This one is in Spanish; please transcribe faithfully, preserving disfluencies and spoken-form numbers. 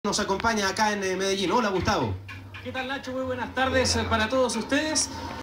nos acompaña acá en Medellín. Hola, Gustavo. ¿Qué tal, Nacho? Muy buenas tardes para todos ustedes.